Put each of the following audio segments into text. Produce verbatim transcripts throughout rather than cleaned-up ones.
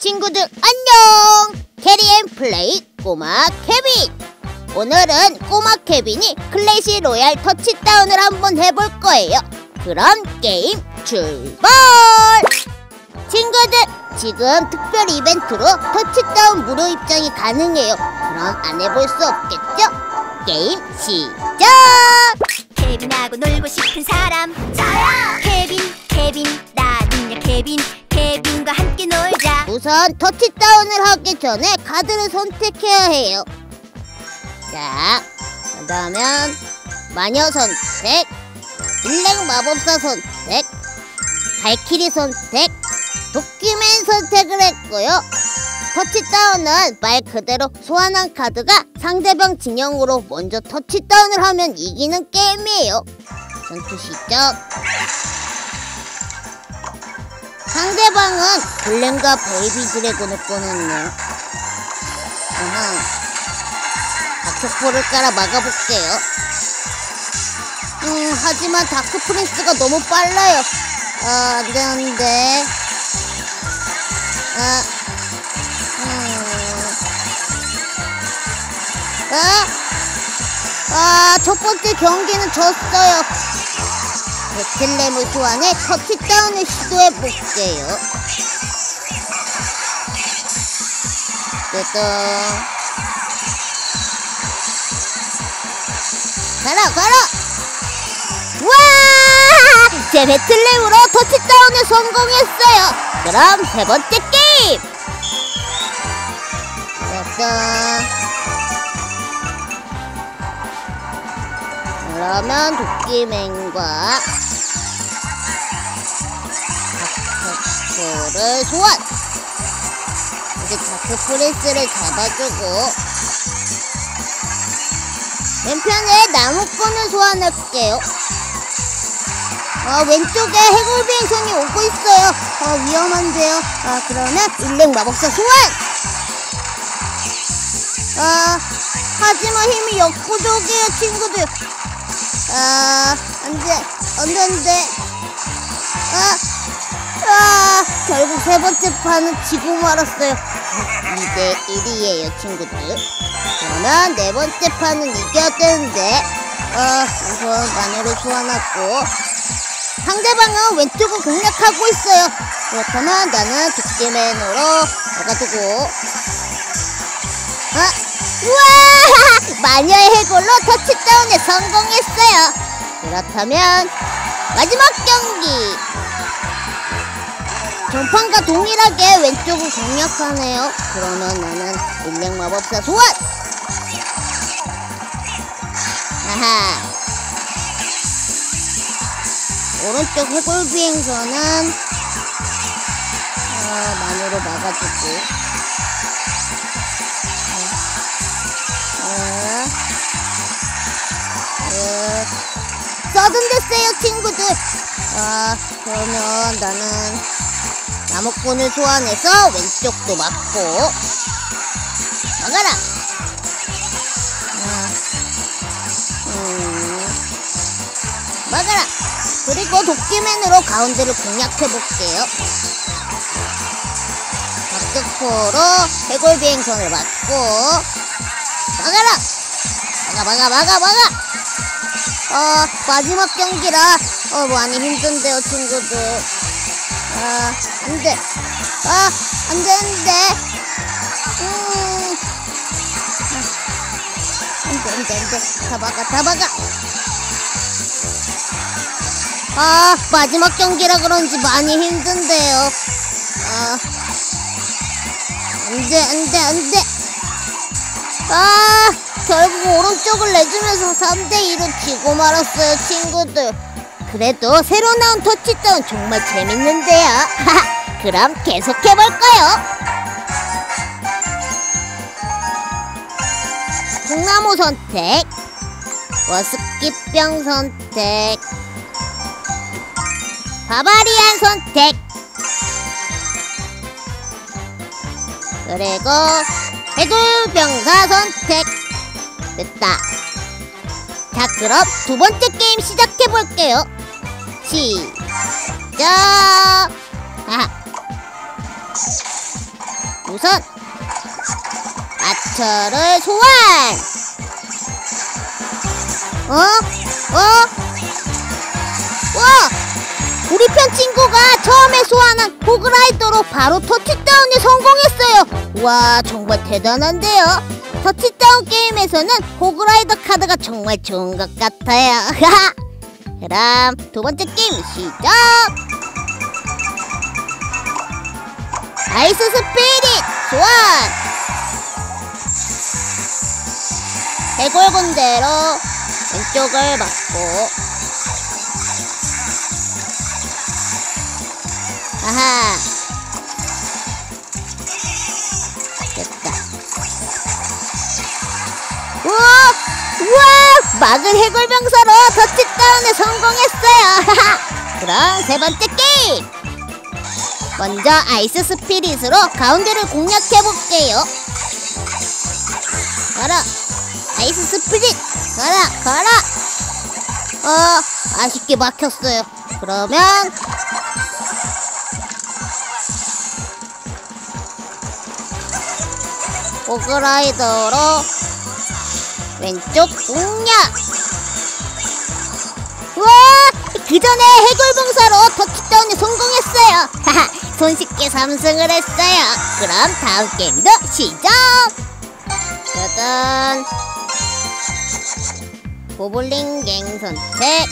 친구들 안녕! 캐리앤플레이 꼬마 케빈! 오늘은 꼬마 케빈이 클래시 로얄 터치다운을 한번 해볼 거예요. 그럼 게임 출발! 친구들, 지금 특별 이벤트로 터치다운 무료 입장이 가능해요. 그럼 안 해볼 수 없겠죠? 게임 시작! 케빈하고 놀고 싶은 사람 저요! 케빈, 케빈, 나는야 케빈, 케빈과 함께 놀자. 우선 터치다운을 하기 전에 카드를 선택해야 해요. 자, 그러면 마녀 선택, 일렉 마법사 선택, 발키리 선택, 도끼맨 선택을 했고요. 터치다운은 말 그대로 소환한 카드가 상대방 진영으로 먼저 터치다운을 하면 이기는 게임이에요. 전투 시작. 상대방은 골렘과 베이비 드래곤을 꺼냈네요. 아하. 다크폴을 깔아 막아볼게요. 음, 하지만 다크 프린스가 너무 빨라요. 아, 안돼 안돼. 아, 음. 아, 아, 첫 번째 경기는 졌어요. 배틀램을 소환해 터치다운을 시도해볼게요. 뜨ตึ 가라 가라! 와! 제 배틀램으로 터치다운에 성공했어요. 그럼 세 번째 게임! 뜨ตึ 그러면 도끼맨과 다크포를 소환! 이제 다크 프린스를 잡아주고 왼편에 나무꾼을 소환할게요. 아, 왼쪽에 해골비행선이 오고 있어요. 아, 위험한데요. 아, 그러면 일렉 마법사 소환! 아, 하지만 힘이 역부족이에요, 친구들. 아, 안돼, 안돼, 안돼. 아, 아, 결국 세 번째 판은 지고 말았어요. 이 대 일이에요, 친구들. 그러면 네 번째 판은 이겨야 되는데, 아, 우선 마녀를 소환하고, 상대방은 왼쪽을 공략하고 있어요. 그렇다면 나는 도끼맨으로 막아두고, 아, 우와! 마녀의 해골로 터치다운에 성공했어요. 그렇다면 마지막 경기. 전판과 동일하게 왼쪽을 공략하네요. 그러면 나는 일렉 마법사 소환! 아하. 오른쪽 해골 비행선은 어, 마녀로 막아주고. 어, 어, 서든데스예요, 친구들. 아, 그러면 나는 나무꾼을 소환해서 왼쪽도 막고 막아라. 아, 음, 막아라. 그리고 도끼맨으로 가운데를 공략해볼게요. 박격포로 해골비행선을 막고 막아라. 막아 막아 막아 막아. 어, 마지막 경기라 어, 많이 힘든데요, 친구들. 아, 안돼. 아, 안돼 안돼. 음, 안돼 안돼 안돼. 다 막아 다 막아. 아, 마지막 경기라 그런지 많이 힘든데요. 아, 안돼 안돼 안돼. 아, 결국 오른쪽을 내주면서 삼 대 이로 지고 말았어요, 친구들. 그래도 새로 나온 터치다운 정말 재밌는데요. 그럼 계속해볼까요? 통나무 선택, 워스키병 선택, 바바리안 선택, 그리고 해골병사 선택. 됐다. 자, 그럼 두 번째 게임 시작해볼게요. 시작! 아하. 우선 아처를 소환! 어? 어? 와! 우리 편 친구가 처음에 소환한 호그라이더로 바로 터치다운에 성공했어요. 와, 정말 대단한데요. 터치다운 게임에서는 호그라이더 카드가 정말 좋은 것 같아요. 그럼 두 번째 게임 시작! 아이스 스피릿 소환! 해골 군대로 왼쪽을 맞고, 아하, 됐다. 우와! 우와! 막은 해골병사로 터치다운에 성공했어요. 그럼 세 번째 게임! 먼저 아이스 스피릿으로 가운데를 공략해볼게요. 가라! 아이스 스피릿! 가라! 가라! 어, 아쉽게 막혔어요. 그러면 호그라이더로 왼쪽 공략! 우와! 그 전에 해골봉사로 터치다운에 성공했어요. 하하! 손쉽게 삼승을 했어요. 그럼 다음 게임도 시작! 짜잔! 고블린 갱 선택,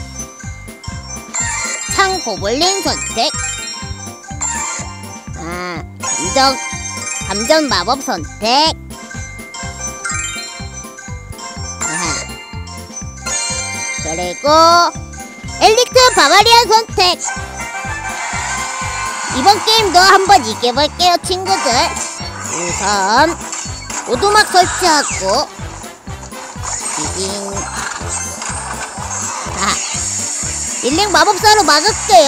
창 고블린 선택, 아, 감정, 감전 마법 선택, 아하. 그리고 엘리트 바바리안 선택. 이번 게임도 한번 이겨볼게요, 친구들. 우선 오두막 설치하고, 비빙. 아, 일렉 마법사로 막을게요.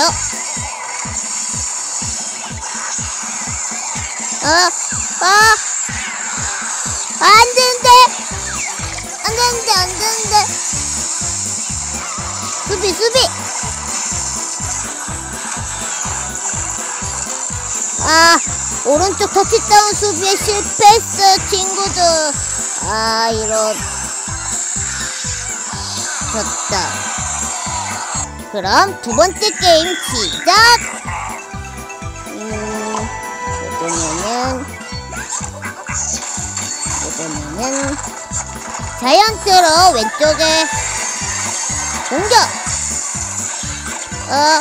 어, 어, 아, 안 되는데, 안 되는데, 안 되는데. 수비, 수비. 아, 오른쪽 터치다운 수비에 실패했어요, 친구들. 아, 이런. 졌다. 그럼 두 번째 게임 시작! 음, 이번에는, 이번에는, 자이언트로 왼쪽에 공격! 어,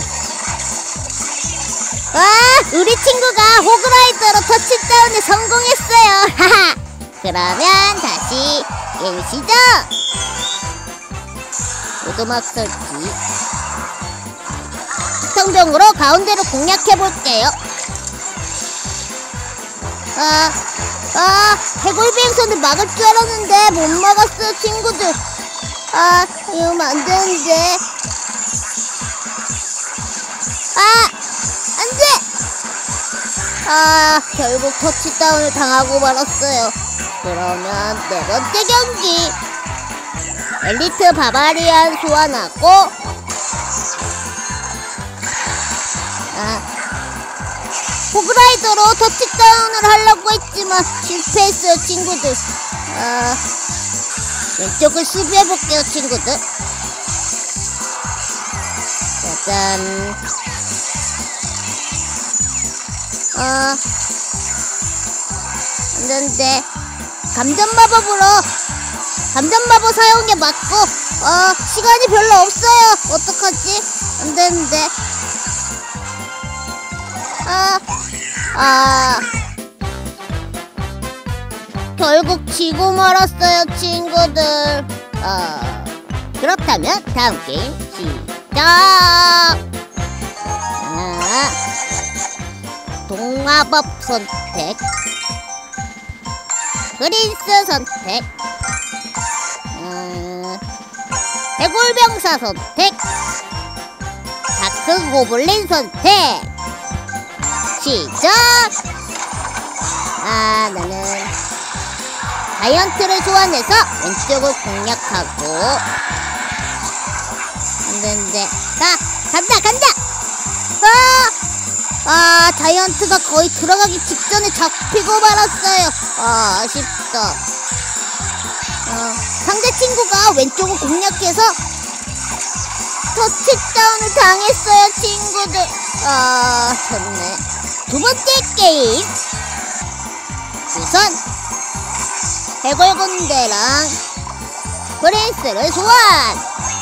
와! 우리 친구가 호그라이더로 터치다운에 성공했어요! 하하! 그러면 다시 게임 시작! 오두막 설치. 성병으로 가운데로 공략해볼게요. 아, 아, 해골비행선을 막을 줄 알았는데 못 막았어요, 친구들. 아, 이러면 안 되는데. 아, 안 돼! 아, 결국 터치다운을 당하고 말았어요. 그러면 네 번째 경기. 엘리트 바바리안 소환하고, 아, 호그라이더로 터치다운을 하려고 했지만 실패했어요, 친구들. 아, 왼쪽을 수비해볼게요, 친구들. 짜잔. 어, 안되는데. 감전마법으로 감전마법 사용에 맞고, 어, 시간이 별로 없어요. 어떡하지? 안되는데. 아, 아. 결국 지고 말았어요, 친구들. 어, 그렇다면 다음 게임 시작! 아, 동마법 선택, 그린스 선택, 음, 해골병사 선택, 다크 고블린 선택. 시작! 아, 나는 자이언트를 소환해서 왼쪽을 공략하고, 안되는데. 가! 간다! 간다! 아! 아, 자이언트가 거의 들어가기 직전에 잡히고 말았어요. 아, 아쉽다. 어, 상대 친구가 왼쪽을 공략해서 터치다운을 당했어요, 친구들. 아, 졌네. 두 번째 게임. 우선 해골군대랑 프린스를 소환.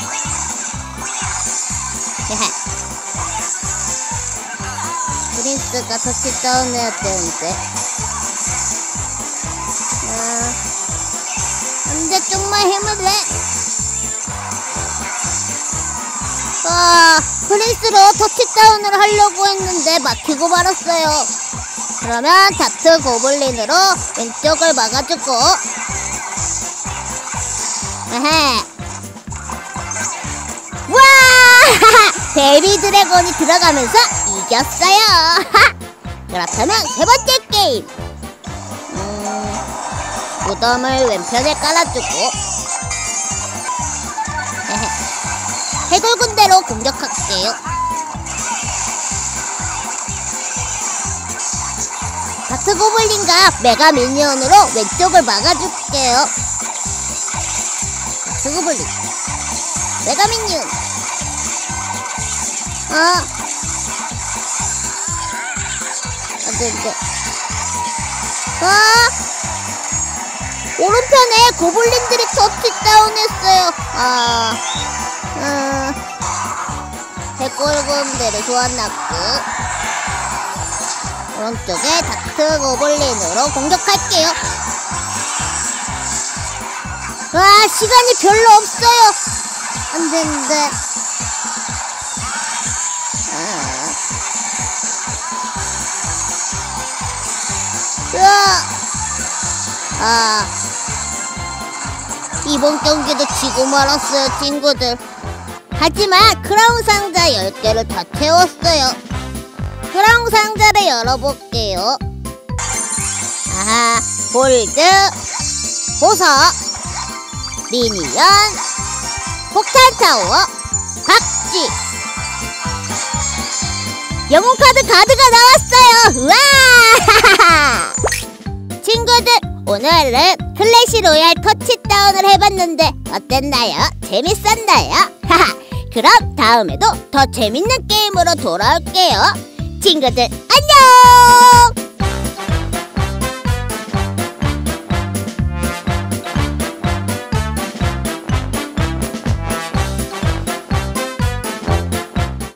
프린스가 터치다운 해야 되는데. 아, 안돼, 좀만 힘을 내. 아, 프린스로 터치다운을 하려고 했는데 막히고 말았어요. 그러면 다트 고블린으로 왼쪽을 막아주고. 에헤. 와! 베이비 드래곤이 들어가면서 이겼어요. 그렇다면 세 번째 게임. 음, 무덤을 왼편에 깔아주고. 해골군대로 공격할게요. 다트 고블린과 메가 미니언으로 왼쪽을 막아줄게요. 다트 고블린, 메가 미니언. 아, 안돼, 안돼. 아, 오른편에 고블린들이 터치다운했어요. 아, 음, 해골군대를 소환했고, 오른쪽에 다트 고블린으로 공격할게요. 와, 시간이 별로 없어요. 안돼, 안돼. 아, 이번 경기도 지고 말았어요, 친구들. 하지만 크라운 상자 열 개를 다 채웠어요. 크라운 상자를 열어볼게요. 아하, 골드, 보석, 미니언, 폭탄타워, 박쥐, 영웅카드 가드가 나왔어요. 우와! 친구들, 오늘은 클래시 로얄 터치다운을 해봤는데 어땠나요? 재밌었나요? 그럼 다음에도 더 재밌는 게임으로 돌아올게요. 친구들, 안녕!